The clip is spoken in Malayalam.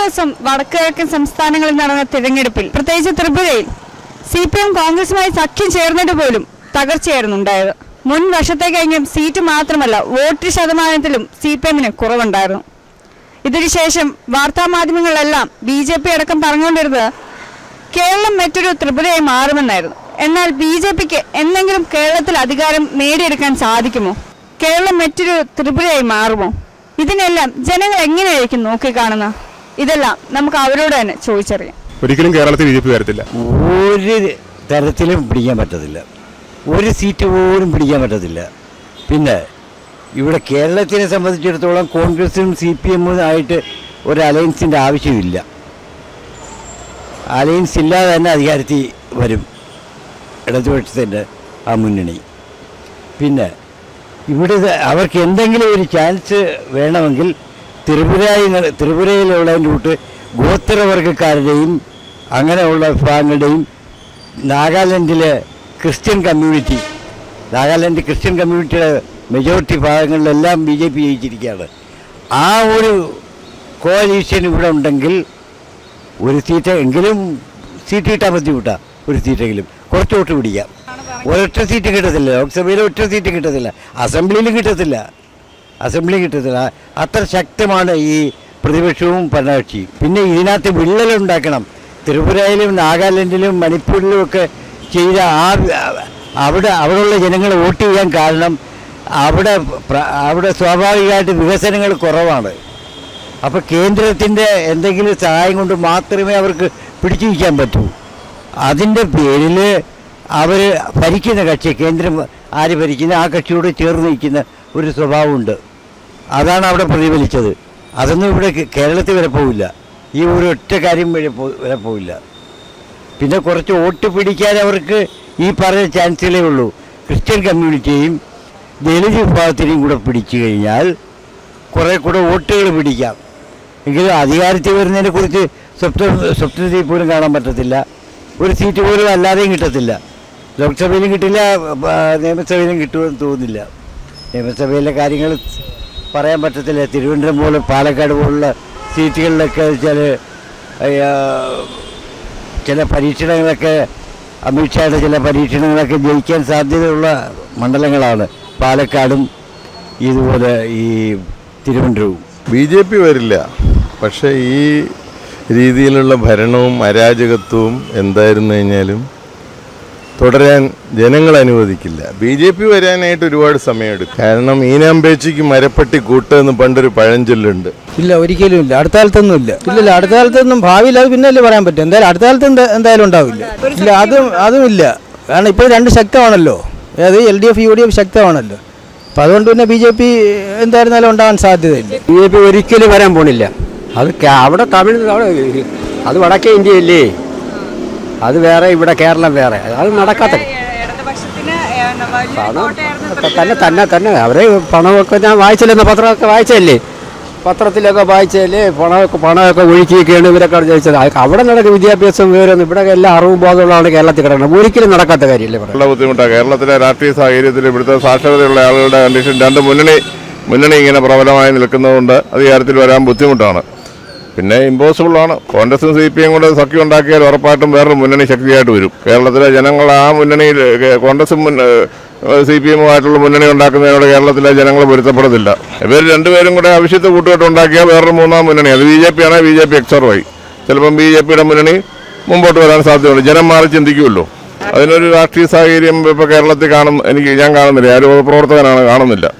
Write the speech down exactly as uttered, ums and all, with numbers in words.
ദിവസം വടക്കുകിഴക്കൻ സംസ്ഥാനങ്ങളിൽ നടന്ന തിരഞ്ഞെടുപ്പിൽ പ്രത്യേകിച്ച് ത്രിപുരയിൽ സി പി എം കോൺഗ്രസുമായി സഖ്യം ചേർന്നിട്ട് പോലും തകർച്ചയായിരുന്നു ഉണ്ടായത്. മുൻ വർഷത്തെ കഴിഞ്ഞും സീറ്റ് മാത്രമല്ല വോട്ട് ശതമാനത്തിലും സി പി എമ്മിന് കുറവുണ്ടായിരുന്നു. ഇതിനുശേഷം വാർത്താമാധ്യമങ്ങളിലെല്ലാം ബി ജെ പി അടക്കം പറഞ്ഞുകൊണ്ടിരുന്നത് കേരളം മറ്റൊരു ത്രിപുരയായി മാറുമെന്നായിരുന്നു. എന്നാൽ ബി ജെ പിക്ക് എന്തെങ്കിലും കേരളത്തിൽ അധികാരം നേടിയെടുക്കാൻ സാധിക്കുമോ? കേരളം മറ്റൊരു ത്രിപുരയായി മാറുമോ? ഇതിനെല്ലാം ജനങ്ങൾ എങ്ങനെയായിരിക്കും നോക്കിക്കാണുന്നത്? ഇതെല്ലാം നമുക്ക് അവരോട് തന്നെ ചോദിച്ചറിയാം. ഒരിക്കലും കേരളത്തിൽ ബി ജെ പി വരത്തില്ല. ഒരു തരത്തിലും പിടിക്കാൻ പറ്റത്തില്ല. ഒരു സീറ്റ് പോലും പിടിക്കാൻ പറ്റത്തില്ല. പിന്നെ ഇവിടെ കേരളത്തിനെ സംബന്ധിച്ചിടത്തോളം കോൺഗ്രസും സി പി എമ്മും ആയിട്ട് ഒരു അലയൻസിൻ്റെ ആവശ്യമില്ല. അലയൻസ് ഇല്ലാതെ തന്നെ അധികാരത്തിൽ വരും ഇടതുപക്ഷത്തിൻ്റെ ആ മുന്നണി. പിന്നെ ഇവിടെ അവർക്ക് എന്തെങ്കിലും ഒരു ചാൻസ് വേണമെങ്കിൽ ത്രിപുരയിൽ ത്രിപുരയിലുള്ളതിൻ്റെ കൂട്ട് ഗോത്രവർഗക്കാരുടെയും അങ്ങനെയുള്ള വിഭാഗങ്ങളുടെയും നാഗാലാൻഡിലെ ക്രിസ്ത്യൻ കമ്മ്യൂണിറ്റി നാഗാലാൻഡ് ക്രിസ്ത്യൻ കമ്മ്യൂണിറ്റിയുടെ മെജോറിറ്റി ഭാഗങ്ങളിലെല്ലാം ബി ജെ പി ജയിച്ചിരിക്കുകയാണ്. ആ ഒരു കോലീഷൻ ഇവിടെ ഉണ്ടെങ്കിൽ ഒരു സീറ്റ് എങ്കിലും സീറ്റ് കിട്ടാൻ ബുദ്ധിമുട്ടാണ്. ഒരു സീറ്റെങ്കിലും കുറച്ച് വോട്ട് പിടിക്കാം. ഒരൊറ്റ സീറ്റ് കിട്ടത്തില്ല. ലോക്സഭയിൽ ഒറ്റ സീറ്റ് കിട്ടത്തില്ല. അസംബ്ലിയിലും കിട്ടത്തില്ല. അസംബ്ലി കിട്ടത്തില്ല. അത്ര ശക്തമാണ് ഈ പ്രതിപക്ഷവും ഭരണകക്ഷിയും. പിന്നെ ഇതിനകത്ത് വിള്ളലുണ്ടാക്കണം. ത്രിപുരയിലും നാഗാലാൻഡിലും മണിപ്പൂരിലും ഒക്കെ ചെയ്ത ആ അവിടെ അവിടെയുള്ള ജനങ്ങൾ വോട്ട് ചെയ്യാൻ കാരണം അവിടെ അവിടെ സ്വാഭാവികമായിട്ട് വികസനങ്ങൾ കുറവാണ്. അപ്പോൾ കേന്ദ്രത്തിൻ്റെ എന്തെങ്കിലും സഹായം കൊണ്ട് മാത്രമേ അവർക്ക് പിടിച്ചു നിൽക്കാൻ പറ്റൂ. അതിൻ്റെ പേരിൽ അവർ ഭരിക്കുന്ന കക്ഷി കേന്ദ്രം ആര് ഭരിക്കുന്ന ആ കക്ഷിയോട് ചേർന്ന് നിൽക്കുന്ന ഒരു സ്വഭാവമുണ്ട്. അതാണ് അവിടെ പ്രതിഫലിച്ചത്. അതൊന്നും ഇവിടെ കേരളത്തിൽ വരെ പോവില്ല. ഈ ഒരു ഒറ്റ കാര്യം വരെ പോ വരെ പോവില്ല. പിന്നെ കുറച്ച് വോട്ട് പിടിക്കാൻ അവർക്ക് ഈ പറഞ്ഞ ചാൻസുകളേ ഉള്ളൂ. ക്രിസ്ത്യൻ കമ്മ്യൂണിറ്റിയെയും ദളിത് വിഭാഗത്തിനെയും കൂടെ പിടിച്ചു കഴിഞ്ഞാൽ കുറേ കൂടെ വോട്ടുകൾ പിടിക്കാം. എങ്കിലും അധികാരത്തിൽ വരുന്നതിനെക്കുറിച്ച് സ്വപ്ന സ്വപ്നത്തിൽ പോലും കാണാൻ പറ്റത്തില്ല. ഒരു സീറ്റ് പോലും അല്ലാതെയും കിട്ടത്തില്ല. ലോക്സഭയിലും കിട്ടില്ല, നിയമസഭയിലും കിട്ടുമെന്ന് തോന്നുന്നില്ല. നിയമസഭയിലെ കാര്യങ്ങൾ പറയാൻ പറ്റത്തില്ല. തിരുവനന്തപുരം പോലെ പാലക്കാട് പോലുള്ള സീറ്റുകളിലൊക്കെ ചില ചില പരീക്ഷണങ്ങളൊക്കെ അമിത്ഷായുടെ ചില പരീക്ഷണങ്ങളൊക്കെ ജയിക്കാൻ സാധ്യതയുള്ള മണ്ഡലങ്ങളാണ് പാലക്കാടും ഇതുപോലെ ഈ തിരുവനന്തപുരവും. ബി ജെ പി വരില്ല. പക്ഷേ ഈ രീതിയിലുള്ള ഭരണവും അരാജകത്വവും എന്തായിരുന്നു കഴിഞ്ഞാലും തുടരാൻ ജനങ്ങൾ അനുവദിക്കില്ല. ബി ജെ പി വരാനായിട്ട് ഒരുപാട് സമയമെടുക്കും. കാരണം ഈനാമ്പേച്ചിക്ക് മരപ്പട്ടി കൂട്ടെന്ന് പണ്ടൊരു പഴഞ്ചൊല്ലുണ്ട്. ഇല്ല, ഒരിക്കലും ഇല്ല. അടുത്ത കാലത്തൊന്നും ഇല്ല. ഇല്ലല്ല, അടുത്ത കാലത്തൊന്നും ഭാവിയിൽ അത് പിന്നല്ലേ പറയാൻ പറ്റും. എന്തായാലും അടുത്ത കാലത്ത് എന്താ എന്തായാലും ഉണ്ടാവില്ല. ഇല്ല, അതും അതും ഇല്ല. കാരണം ഇപ്പോൾ രണ്ട് ശക്തമാണല്ലോ. അതായത് L D F U D F ശക്തമാണല്ലോ. അപ്പം അതുകൊണ്ട് പിന്നെ ബി ജെ പി എന്തായിരുന്നാലും ഉണ്ടാകാൻ സാധ്യതയില്ല. ബി ജെ പി ഒരിക്കലും വരാൻ പോണില്ല. അത് അവിടെ തമിഴ് അത് വടക്കേ ഇന്ത്യയല്ലേ, അത് വേറെ, ഇവിടെ കേരളം വേറെ. അത് നടക്കാത്ത തന്നെ തന്നെ തന്നെ അവരെ പണമൊക്കെ ഞാൻ വായിച്ചില്ലെന്ന പത്രമൊക്കെ വായിച്ചല്ലേ, പത്രത്തിലൊക്കെ വായിച്ചല്ലേ, പണമൊക്കെ പണമൊക്കെ ഒഴുക്കിയൊക്കെയാണ് ഇവരൊക്കെ ജയിച്ചത്. അവിടെ നടക്കുന്ന വിദ്യാഭ്യാസം വേറൊന്നും ഇവിടെ എല്ലാം അറിവും ബോധമുള്ളതാണ് കേരളത്തിൽ കിടക്കുന്നത്. ഒരിക്കലും നടക്കാത്ത കാര്യമല്ലേ. വളരെ ബുദ്ധിമുട്ടാണ് കേരളത്തിലെ രാഷ്ട്രീയ സാഹചര്യത്തിൽ. ഇവിടുത്തെ സാക്ഷരതയുള്ള ആളുകളുടെ കണ്ടീഷൻ രണ്ട് മുന്നണി മുന്നണി ഇങ്ങനെ പ്രബലമായി നിൽക്കുന്നതുകൊണ്ട് അധികാരത്തിൽ വരാൻ ബുദ്ധിമുട്ടാണ്. പിന്നെ ഇമ്പോസിബിളാണ്. കോൺഗ്രസും സി പി എം കൂടെ സഖ്യം ഉണ്ടാക്കിയാൽ ഉറപ്പായിട്ടും വേറൊരു മുന്നണി ശക്തിയായിട്ട് വരും. കേരളത്തിലെ ജനങ്ങൾ ആ മുന്നണിയിൽ കോൺഗ്രസും സി പി എമ്മുമായിട്ടുള്ള മുന്നണി ഉണ്ടാക്കുന്നതിനോട് കേരളത്തിലെ ജനങ്ങൾ പൊരുത്തപ്പെടുന്നില്ല. ഇവർ രണ്ടുപേരും കൂടെ ആവശ്യത്തെ കൂട്ടുകെട്ട് ഉണ്ടാക്കിയാൽ വേറൊരു മൂന്നാം മുന്നണി, അത് ബി ജെ പി ആണെങ്കിൽ ബി ജെ പി എക്സർവായി ചിലപ്പം ബി ജെ പിയുടെ മുന്നണി മുമ്പോട്ട് വരാൻ സാധ്യതയുണ്ട്. ജനം മാറി ചിന്തിക്കുമല്ലോ. അതിനൊരു രാഷ്ട്രീയ സാഹചര്യം ഇപ്പോൾ കേരളത്തിൽ കാണും എനിക്ക് ഞാൻ കാണുന്നില്ല. ആരും പ്രവർത്തകനാണ് കാണുന്നില്ല.